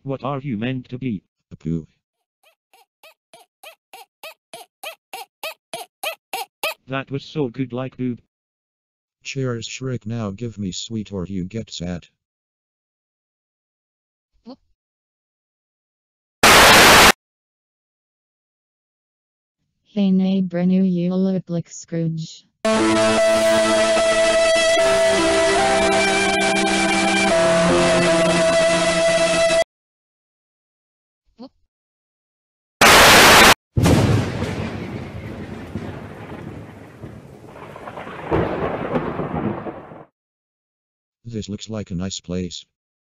What are you meant to be? A poo. That was so good, like boob. Cheers, Shrek. Now give me sweet or you get sad. Hey neighbor, you look like Scrooge. This looks like a nice place.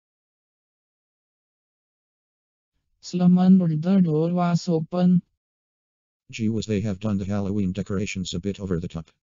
Someone the door was open. Gee whiz, they have done the Halloween decorations a bit over the top.